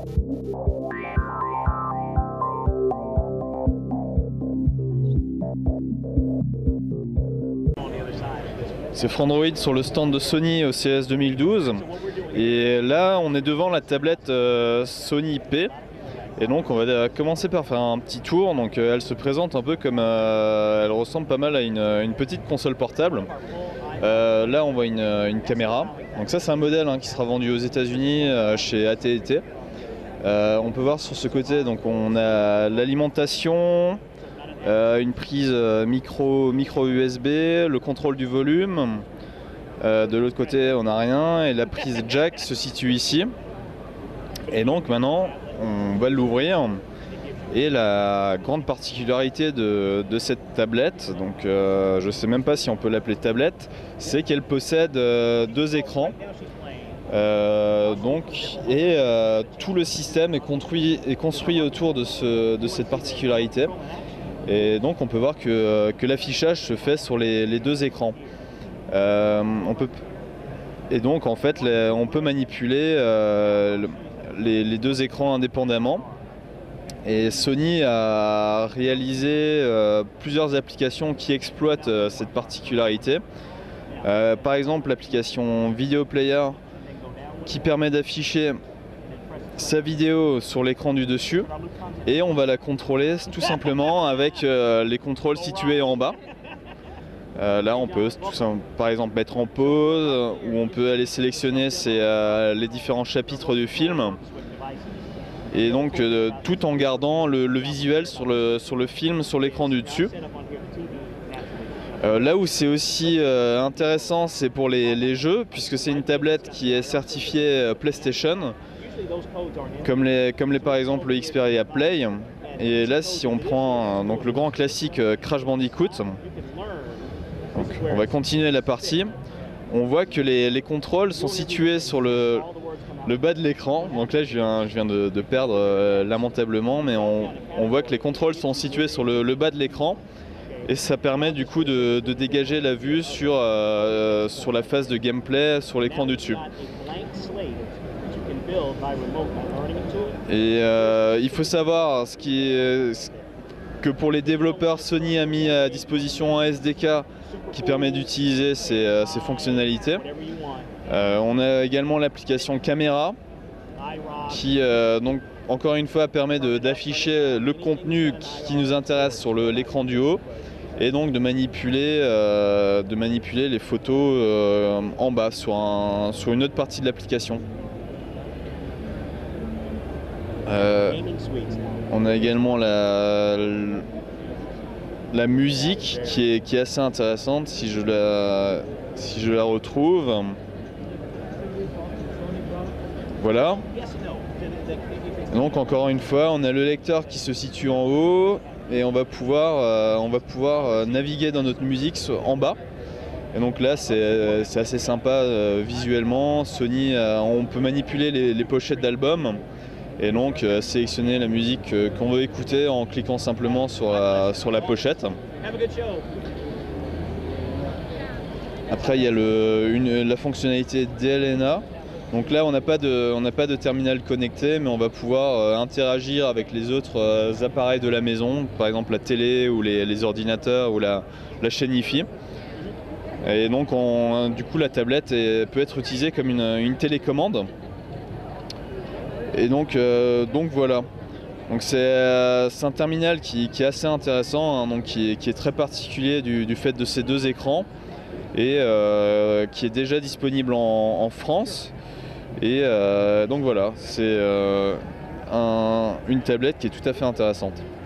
C'est Frandroid sur le stand de Sony au CES 2012 et là on est devant la tablette Sony P et donc on va commencer par faire un petit tour. Donc elle se présente un peu comme elle ressemble pas mal à une petite console portable. Là on voit une caméra, donc ça c'est un modèle qui sera vendu aux États-Unis chez AT&T. On peut voir sur ce côté, donc on a l'alimentation, une prise micro USB, le contrôle du volume. De l'autre côté on n'a rien et la prise jack se situe ici. Et donc maintenant on va l'ouvrir. Et la grande particularité de cette tablette, donc je ne sais même pas si on peut l'appeler tablette, c'est qu'elle possède deux écrans. Tout le système est construit autour de cette particularité. Et donc on peut voir que l'affichage se fait sur les deux écrans. Et donc en fait on peut manipuler les deux écrans indépendamment. Et Sony a réalisé plusieurs applications qui exploitent cette particularité. Par exemple l'application Video Player qui permet d'afficher sa vidéo sur l'écran du dessus et on va la contrôler tout simplement avec les contrôles situés en bas. Là on peut par exemple mettre en pause ou on peut aller sélectionner les différents chapitres du film. Et donc tout en gardant le visuel sur le film sur l'écran du dessus. Là où c'est aussi intéressant, c'est pour les jeux, puisque c'est une tablette qui est certifiée PlayStation, comme par exemple le Xperia Play. Et là si on prend donc le grand classique Crash Bandicoot, donc, on va continuer la partie. On voit que les contrôles sont situés sur le bas de l'écran. Donc là je viens de perdre lamentablement, mais on voit que les contrôles sont situés sur le bas de l'écran et ça permet du coup de dégager la vue sur la phase de gameplay sur l'écran du dessus. Et il faut savoir que pour les développeurs, Sony a mis à disposition un SDK qui permet d'utiliser ces fonctionnalités. On a également l'application caméra qui donc encore une fois permet d'afficher le contenu qui nous intéresse sur l'écran du haut et donc de manipuler les photos en bas sur une autre partie de l'application. On a également la musique qui est assez intéressante si je la retrouve. Voilà. Donc encore une fois, on a le lecteur qui se situe en haut et on va pouvoir naviguer dans notre musique en bas. Et donc là c'est assez sympa visuellement. Sony, on peut manipuler les pochettes d'albums et donc sélectionner la musique qu'on veut écouter en cliquant simplement sur la pochette. Après il y a la fonctionnalité DLNA. Donc là on n'a pas de terminal connecté, mais on va pouvoir interagir avec les autres appareils de la maison, par exemple la télé ou les ordinateurs ou la chaîne Wi-Fi. Et donc du coup la tablette peut être utilisée comme une télécommande. Et donc voilà. Donc c'est un terminal qui est assez intéressant, donc qui est très particulier du fait de ces deux écrans et qui est déjà disponible en France. Et donc voilà, c'est une tablette qui est tout à fait intéressante.